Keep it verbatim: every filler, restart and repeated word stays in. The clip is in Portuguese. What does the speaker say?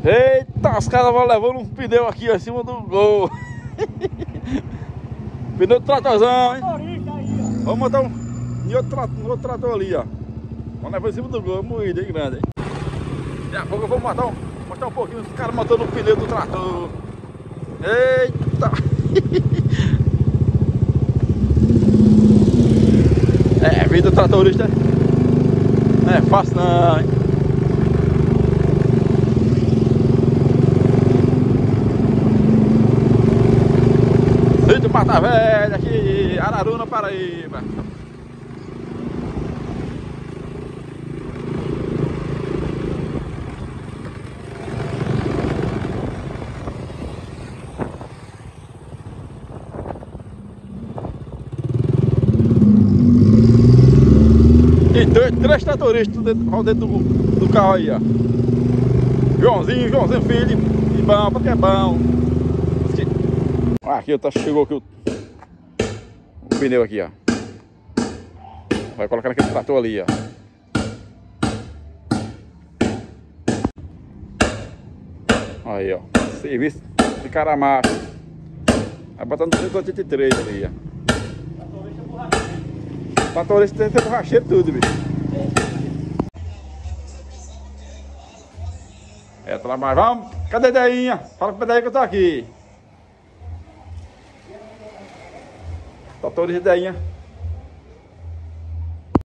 Eita, os caras vão levando um pneu aqui ó, em cima do gol. Pneu de tratorzão, hein? Vamos botar um em outro, tra... um outro trator ali, ó. Vamos levar em cima do gol, moído, hein, grande, hein? Daqui a pouco eu vou matar um, mostrar um pouquinho os caras matando o pneu do trator. Eita! É, vida do tratorista não é fácil não, hein? Sítio Mata Velha aqui, Araruna, Paraíba. E dois, três tratoristas dentro, dentro do, do carro aí, ó. Joãozinho, Joãozinho filho, e bom, porque é bom. Aqui, tá, chegou aqui o, o pneu aqui, ó. Vai colocar naquele trator ali, ó. Aí, ó. Serviço de caramacho. Vai botando duzentos e oitenta e três ali, ó. Tratorista tem que ter borracheiro e tudo, bicho. É, tá lá mais. Vamos. Cadê a Deinha? Fala com a Deinha que eu tô aqui. Tratorista Deinha.